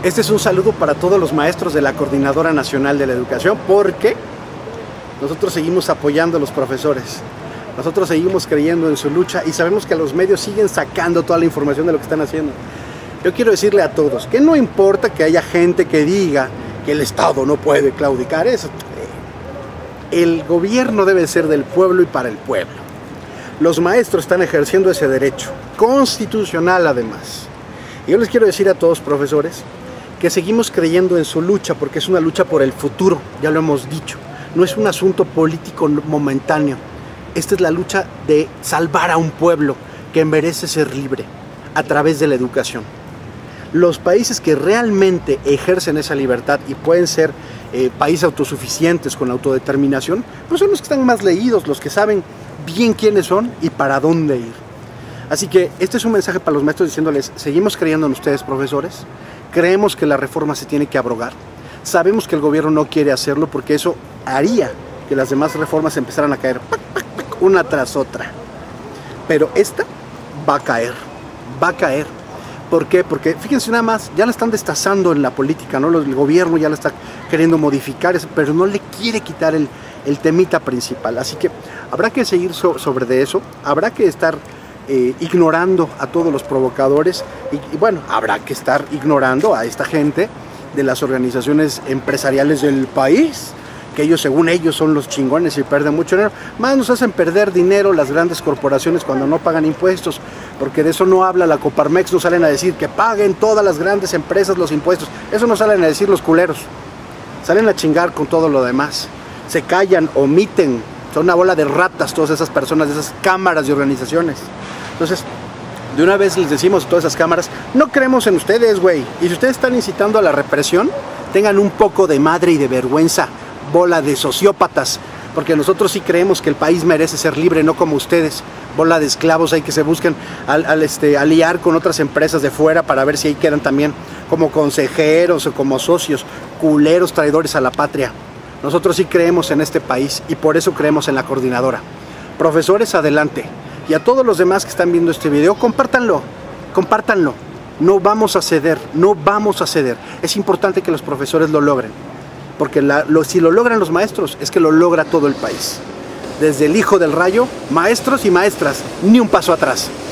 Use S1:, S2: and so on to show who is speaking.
S1: Este es un saludo para todos los maestros de la Coordinadora Nacional de la Educación, porque nosotros seguimos apoyando a los profesores. Nosotros seguimos creyendo en su lucha y sabemos que los medios siguen sacando toda la información de lo que están haciendo. Yo quiero decirle a todos que no importa que haya gente que diga que el Estado no puede claudicar eso. El gobierno debe ser del pueblo y para el pueblo. Los maestros están ejerciendo ese derecho, constitucional además. Y yo les quiero decir a todos, profesores, que seguimos creyendo en su lucha, porque es una lucha por el futuro, ya lo hemos dicho. No es un asunto político momentáneo. Esta es la lucha de salvar a un pueblo que merece ser libre a través de la educación. Los países que realmente ejercen esa libertad y pueden ser países autosuficientes con autodeterminación, pues son los que están más leídos, los que saben bien quiénes son y para dónde ir. Así que este es un mensaje para los maestros diciéndoles, seguimos creyendo en ustedes, profesores, creemos que la reforma se tiene que abrogar, sabemos que el gobierno no quiere hacerlo porque eso haría que las demás reformas empezaran a caer una tras otra, pero esta va a caer, va a caer. ¿Por qué? Porque fíjense nada más, ya la están destazando en la política, ¿no? El gobierno ya la está queriendo modificar, pero no le quiere quitar el temita principal. Así que habrá que seguir sobre eso, habrá que estar ignorando a todos los provocadores y bueno, habrá que estar ignorando a esta gente de las organizaciones empresariales del país, que ellos, según ellos, son los chingones y pierden mucho dinero. Más nos hacen perder dinero las grandes corporaciones cuando no pagan impuestos, porque de eso no habla la Coparmex, no salen a decir que paguen todas las grandes empresas los impuestos. Eso no salen a decir los culeros. Salen a chingar con todo lo demás. Se callan, omiten. Son una bola de ratas todas esas personas, de esas cámaras de organizaciones. Entonces, de una vez les decimos a todas esas cámaras, no creemos en ustedes, güey. Y si ustedes están incitando a la represión, tengan un poco de madre y de vergüenza, bola de sociópatas, porque nosotros sí creemos que el país merece ser libre, no como ustedes, bola de esclavos ahí que se buscan aliar con otras empresas de fuera para ver si ahí quedan también como consejeros o como socios, culeros, traidores a la patria. Nosotros sí creemos en este país y por eso creemos en la coordinadora. Profesores, adelante. Y a todos los demás que están viendo este video, compártanlo, compártanlo. No vamos a ceder, no vamos a ceder. Es importante que los profesores lo logren, porque si lo logran los maestros, es que lo logra todo el país. Desde el hijo del rayo, maestros y maestras, ni un paso atrás.